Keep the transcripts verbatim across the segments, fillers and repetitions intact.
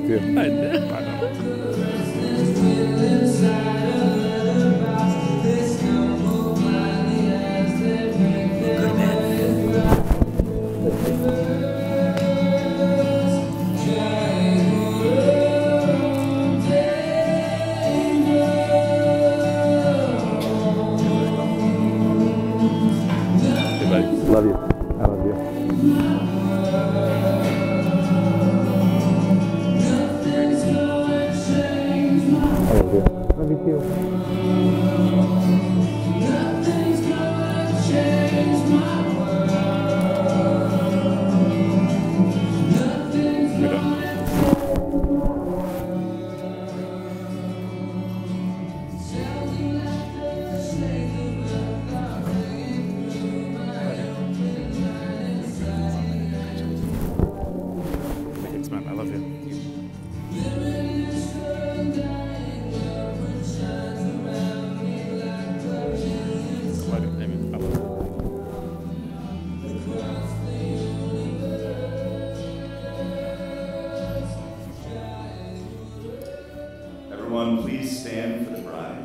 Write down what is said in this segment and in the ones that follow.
you. I did. I know. Goodbye. Love you. I love you. I love you. Love you too. We're done. Thanks, man. I love you. Love you, Damien. I love you. Everyone, please stand for the bride.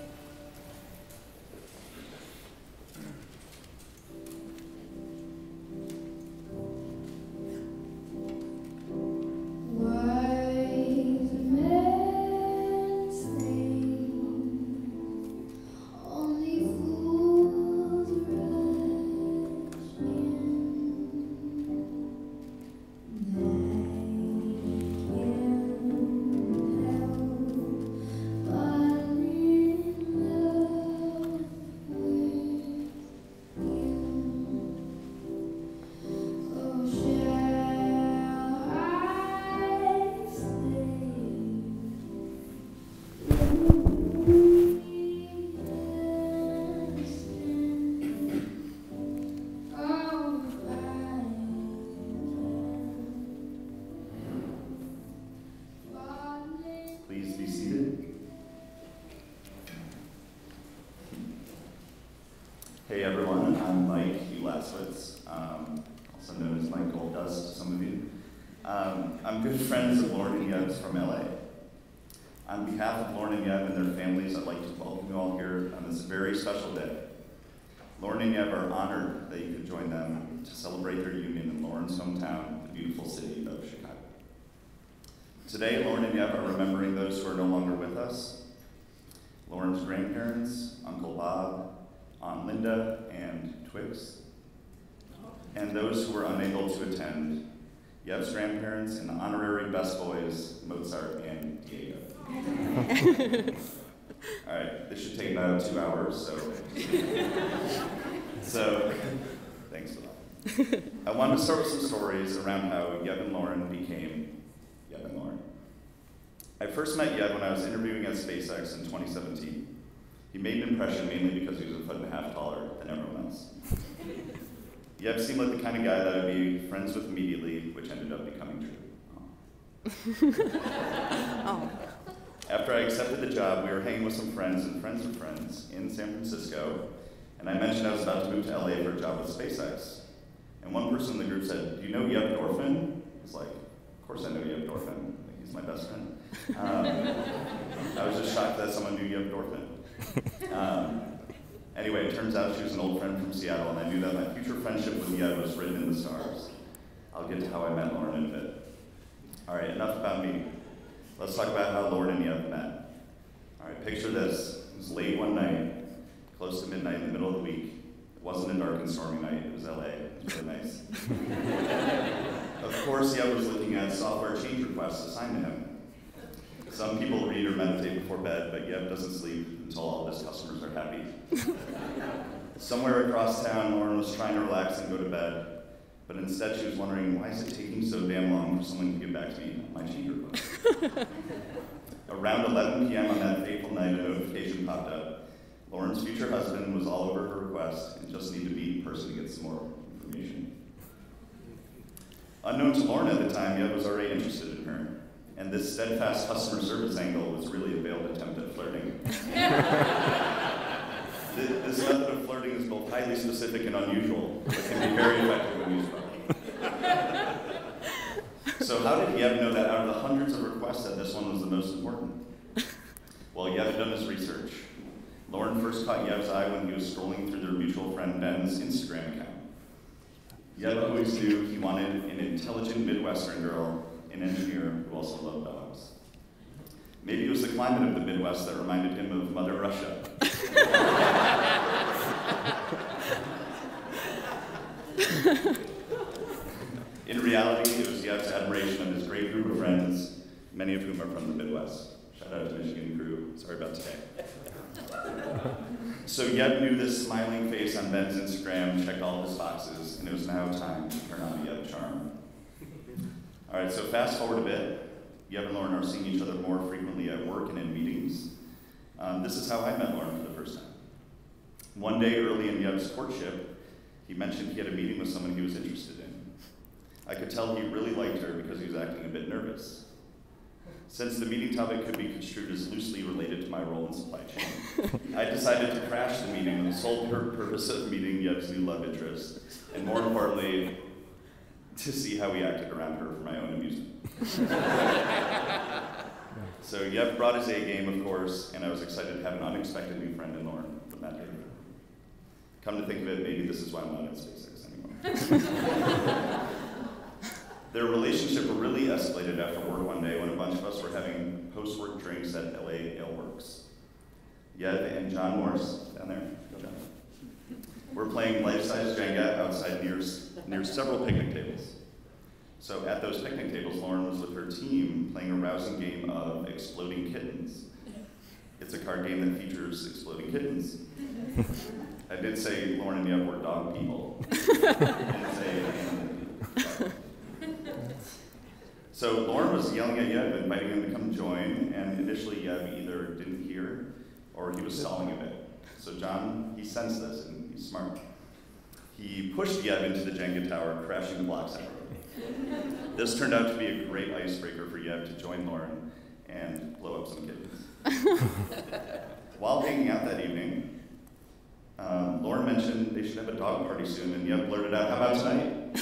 Wise men say only fools rush in. They can't help falling in love with you. Oh, shall I stay? Oh, Please be seated. Hey everyone, I'm Mike Ulaslitz, um, also known as Mike Goldust to some of you. Um, I'm good friends of Lauren and Yeb from L A. On behalf of Lauren and Yeb and their families, I'd like to welcome you all here on this very special day. Lauren and Yeb are honored that you could join them to celebrate their union in Lauren's hometown, the beautiful city of Chicago. Today, Lauren and Yeb are remembering those who are no longer with us. Lauren's grandparents, Uncle Bob, Aunt Linda, and Twix. And those who were unable to attend, Yeb's grandparents and honorary best boys, Mozart and Diego. All right, this should take about two hours, so. So, thanks for that. I want to start with some stories around how Yeb and Lauren became Yeb and Lauren. I first met Yeb when I was interviewing at SpaceX in twenty seventeen. He made an impression mainly because he was a foot and a half taller than everyone else. Yeb seemed like the kind of guy that I'd be friends with immediately, which ended up becoming true. Oh. After I accepted the job, we were hanging with some friends and friends of friends in San Francisco, and I mentioned I was about to move to L A for a job with SpaceX. And one person in the group said, "Do you know Yeb Dorfin?" I was like, "Of course I know Yeb Dorfin. He's my best friend." Um, I was just shocked that someone knew Yeb Dorfin. Um, anyway, it turns out she was an old friend from Seattle, and I knew that my future friendship with Yeb was written in the stars. I'll get to how I met Lauren in a bit. All right, enough about me. Let's talk about how Lauren and Yeb met. All right, picture this. It was late one night, close to midnight in the middle of the week. It wasn't a dark and stormy night, it was L A. It was really nice. Of course, Yeb was looking at software change requests assigned to him. Some people read or meditate before bed, but Yeb doesn't sleep until all of his customers are happy. Somewhere across town, Lauren was trying to relax and go to bed, but instead she was wondering, why is it taking so damn long for someone to get back to me on my change request? Around eleven p m on that fateful night, a notification popped up. Lauren's future husband was all over her request and just needed to meet in person to get some more information. Unknown to Lauren at the time, Yeb was already interested in her, and this steadfast customer service angle was really a veiled attempt at flirting. This method of flirting is both highly specific and unusual, but can be very effective when used well. So how did Yeb know that out of the hundreds of requests West said this one was the most important. Well, Yev had done his research. Lauren first caught Yev's eye when he was scrolling through their mutual friend Ben's Instagram account. Yev always knew he wanted an intelligent Midwestern girl, an engineer who also loved dogs. Maybe it was the climate of the Midwest that reminded him of Mother Russia. In reality, it was Yev's admiration of his great group of friends, many of whom are from the Midwest. Shout out to Michigan crew. Sorry about today. So Yev knew this smiling face on Ben's Instagram, checked all his boxes, and it was now time to turn on the Yev charm. All right, so fast forward a bit. Yev and Lauren are seeing each other more frequently at work and in meetings. Um, this is how I met Lauren for the first time. One day early in Yev's courtship, he mentioned he had a meeting with someone he was interested in. I could tell he really liked her because he was acting a bit nervous. Since the meeting topic could be construed as loosely related to my role in supply chain, I decided to crash the meeting with the sole pur- purpose of meeting Yev's new love interest, and more importantly, to see how he acted around her for my own amusement. So Yev brought his A game, of course, and I was excited to have an unexpected new friend in Lauren from that day. Come to think of it, maybe this is why I'm not at SpaceX anymore. Their relationship really escalated after work one day when a bunch of us were having post-work drinks at L A Ale Works. Yev and John Morse, down there, go John, were playing life-size Jenga outside near, near several picnic tables. So at those picnic tables, Lauren was with her team playing a rousing game of Exploding Kittens. It's a card game that features exploding kittens. I did say Lauren and Yev were dog people. I didn't say animal people. So Lauren was yelling at Yev, inviting him to come join, and initially Yev either didn't hear or he was stalling a bit. So John, he sensed this, and he's smart. He pushed Yev into the Jenga tower, crashing the blocks out. This turned out to be a great icebreaker for Yev to join Lauren and blow up some kittens. While hanging out that evening, um, Lauren mentioned they should have a dog party soon, and Yev blurted out, "How about tonight?"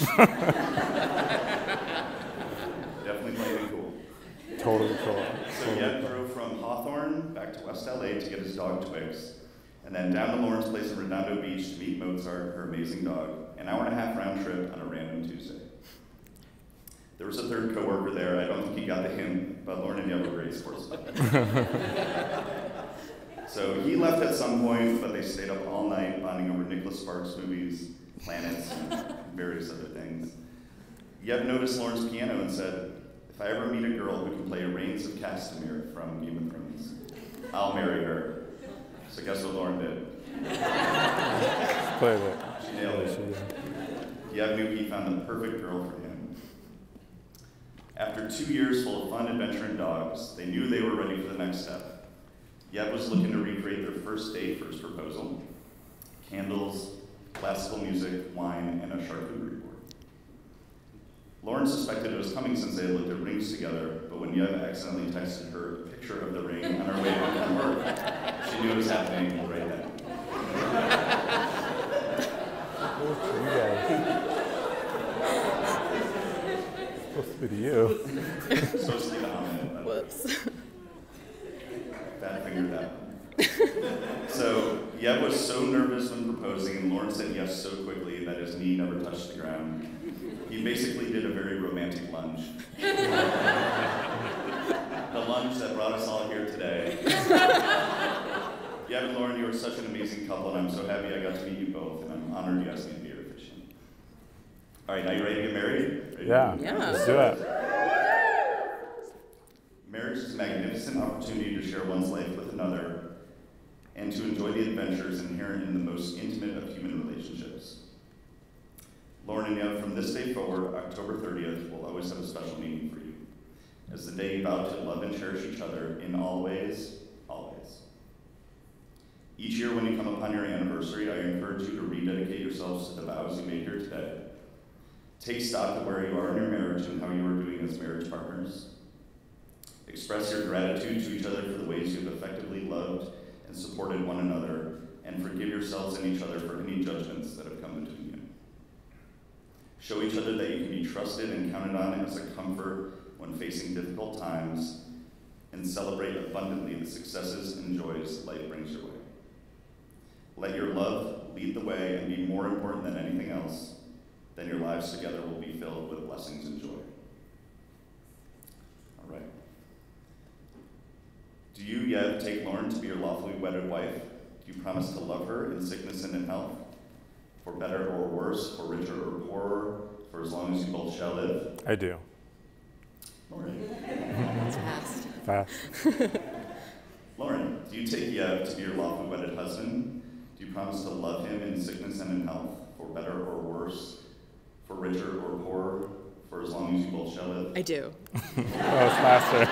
Definitely playing it cool. Totally cool. So Yev drove from Hawthorne back to West L A to get his dog Twix, and then down to Lauren's place in Redondo Beach to meet Mozart, her amazing dog, an hour and a half round trip on a random Tuesday. There was a third coworker there. I don't think he got the hint, but Lauren and Yev were great sports. So he left at some point, but they stayed up all night bonding over Nicholas Sparks movies, planets, and various other things. Yev noticed Lauren's piano and said, "If I ever meet a girl who can play Reigns of Castamere from Game of Thrones, I'll marry her." So guess what Lauren did? Played it. She nailed it. Yev knew he found the perfect girl for him. After two years full of fun, adventure, and dogs, they knew they were ready for the next step. Yev was looking to recreate their first date for his proposal. Candles, classical music, wine, and a charcuterie board. Lauren suspected it was coming since they had looked at rings together, but when Yev accidentally texted her a picture of the ring on her way home from work, she knew it was happening right then. You guys. Supposed to be to you. Supposed to be the Ahmed. Whoops. Bad finger that one. So Yev was so nervous when proposing, and Lauren said yes so quickly that his knee never touched the ground. He basically did a very romantic lunge. The lunge that brought us all here today. Yev and Lauren, you are such an amazing couple, and I'm so happy I got to meet you both, and I'm honored you asked me to be your officiant. All right, now you ready to get married? Ready? Yeah. Yeah. Let's do it. Marriage is a magnificent opportunity to share one's life with another and to enjoy the adventures inherent in the most intimate of human relationships. Lauren and Yev, from this day forward, October thirtieth, will always have a special meaning for you, as the day you vow to love and cherish each other in all ways, always. Each year when you come upon your anniversary, I encourage you to rededicate yourselves to the vows you made here today. Take stock of where you are in your marriage and how you are doing as marriage partners. Express your gratitude to each other for the ways you have effectively loved and supported one another, and forgive yourselves and each other for any judgments that have come between you. Show each other that you can be trusted and counted on as a comfort when facing difficult times, and celebrate abundantly the successes and joys life brings your way. Let your love lead the way and be more important than anything else. Then your lives together will be filled with blessings and joy. All right. Do you yet take Lauren to be your lawfully wedded wife? Do you promise to love her in sickness and in health, for better or worse, for richer or poorer, for as long as you both shall live? I do. Lauren. It's fast. Fast. Lauren, do you take Yev to be your lawfully wedded husband? Do you promise to love him in sickness and in health, for better or worse, for richer or poorer, for as long as you both shall live? I do. That was faster.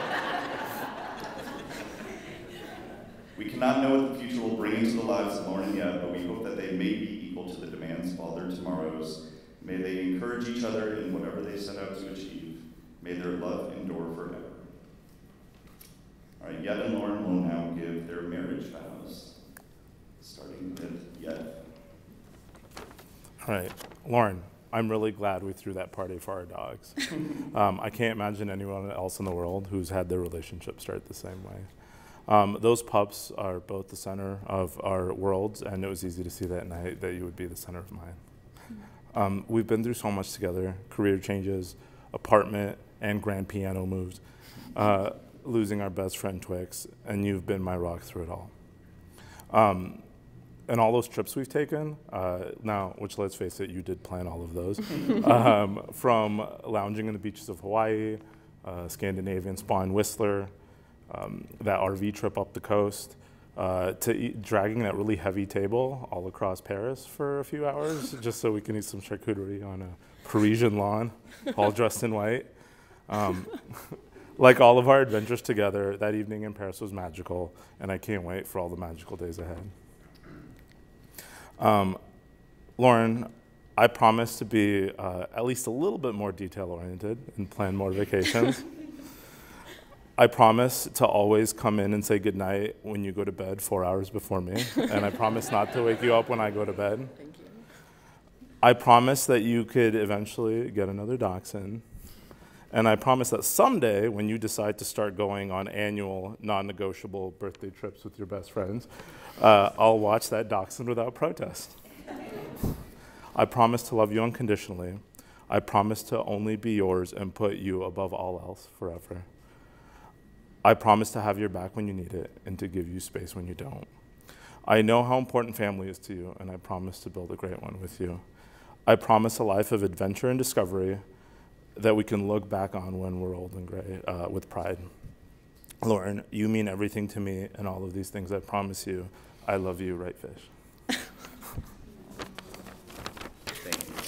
We cannot know what the future will bring into the lives of Lauren and Yev, but we hope that they may be equal to the demands of all their tomorrows. May they encourage each other in whatever they set out to achieve. May their love endure forever. All right, Yev and Lauren will now give their marriage vows, starting with Yev. All right, Lauren, I'm really glad we threw that party for our dogs. um, I can't imagine anyone else in the world who's had their relationship start the same way. Um, those pups are both the center of our worlds, and it was easy to see that night that you would be the center of mine. Um, we've been through so much together, career changes, apartment, and grand piano moves, uh, losing our best friend Twix, and you've been my rock through it all. Um, and all those trips we've taken, uh, now, which let's face it, you did plan all of those, um, from lounging in the beaches of Hawaii, uh, Scandinavian Spa in Whistler, um, that R V trip up the coast, uh, to eat, dragging that really heavy table all across Paris for a few hours, just so we can eat some charcuterie on a Parisian lawn, all dressed in white. Um, like all of our adventures together, that evening in Paris was magical, and I can't wait for all the magical days ahead. Um, Lauren, I promise to be uh, at least a little bit more detail-oriented and plan more vacations. I promise to always come in and say goodnight when you go to bed four hours before me, and I promise not to wake you up when I go to bed. Thank you. I promise that you could eventually get another dachshund, and I promise that someday when you decide to start going on annual, non-negotiable birthday trips with your best friends, uh, I'll watch that dachshund without protest. I promise to love you unconditionally. I promise to only be yours and put you above all else forever. I promise to have your back when you need it and to give you space when you don't. I know how important family is to you, and I promise to build a great one with you. I promise a life of adventure and discovery that we can look back on when we're old and gray uh, with pride. Lauren, you mean everything to me, and all of these things I promise you. I love you, right, Fish? Thank you.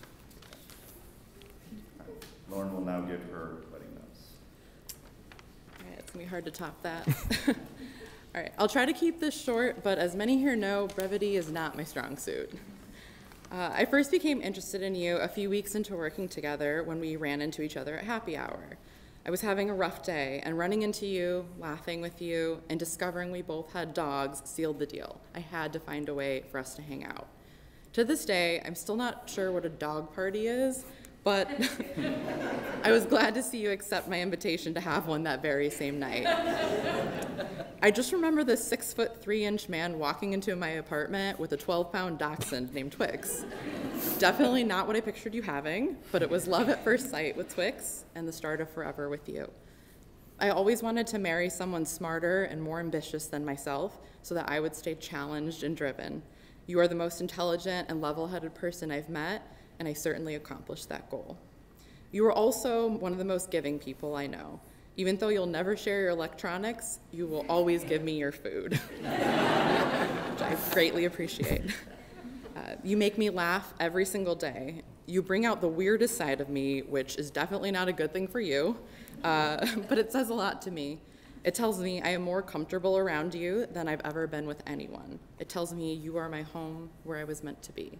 Lauren will now give her wedding vows. All right, it's gonna be hard to top that. All right, I'll try to keep this short, but as many here know, brevity is not my strong suit. Uh, I first became interested in you a few weeks into working together when we ran into each other at happy hour. I was having a rough day, and running into you, laughing with you, and discovering we both had dogs sealed the deal. I had to find a way for us to hang out. To this day, I'm still not sure what a dog party is, but I was glad to see you accept my invitation to have one that very same night. I just remember this six foot three inch man walking into my apartment with a twelve pound dachshund named Twix. Definitely not what I pictured you having, but it was love at first sight with Twix and the start of forever with you. I always wanted to marry someone smarter and more ambitious than myself so that I would stay challenged and driven. You are the most intelligent and level-headed person I've met, and I certainly accomplished that goal. You are also one of the most giving people I know. Even though you'll never share your electronics, you will always give me your food, which I greatly appreciate. Uh, you make me laugh every single day. You bring out the weirdest side of me, which is definitely not a good thing for you, uh, but it says a lot to me. It tells me I am more comfortable around you than I've ever been with anyone. It tells me you are my home where I was meant to be.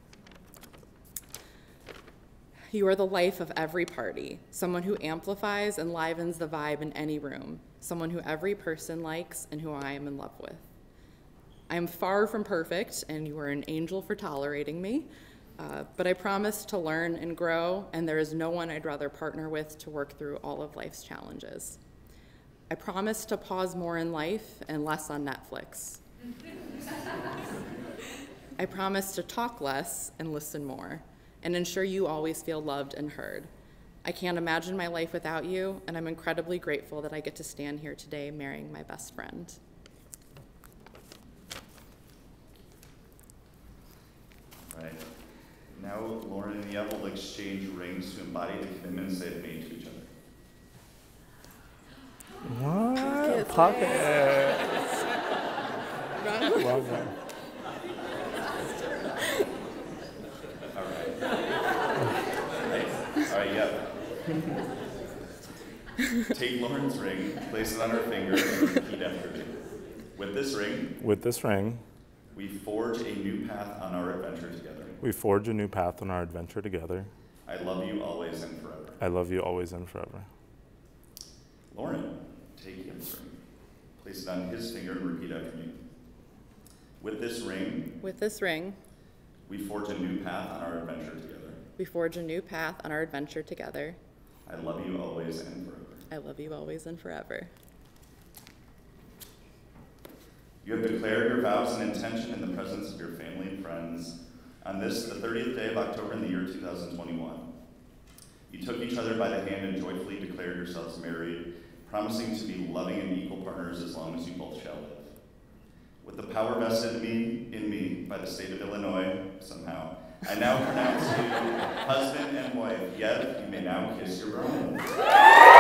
You are the life of every party, someone who amplifies and livens the vibe in any room, someone who every person likes and who I am in love with. I am far from perfect, and you are an angel for tolerating me, uh, but I promise to learn and grow, and there is no one I'd rather partner with to work through all of life's challenges. I promise to pause more in life and less on Netflix. I promise to talk less and listen more, and ensure you always feel loved and heard. I can't imagine my life without you, and I'm incredibly grateful that I get to stand here today marrying my best friend. Right. Now, Lauren and Yev will exchange rings to embody the commitments they've made to each other. What? Pocket. Love that. All right. All right, Yev. Take Lauren's ring, place it on her finger, and repeat after me. With this ring, With this ring, we forge a new path on our adventure together. we forge a new path on our adventure together. I love you always and forever. I love you always and forever. Lauren, take Yev's ring. Place it on his finger and repeat after me. With this ring, With this ring, we forge a new path on our adventure together. we forge a new path on our adventure together. I love you always and forever. I love you always and forever. You have declared your vows and intention in the presence of your family and friends on this, the thirtieth day of October in the year two thousand twenty-one. You took each other by the hand and joyfully declared yourselves married, promising to be loving and equal partners as long as you both shall live. With the power vested in me, in me by the state of Illinois, somehow, I now pronounce you husband and wife. Yev, you may now kiss your bride.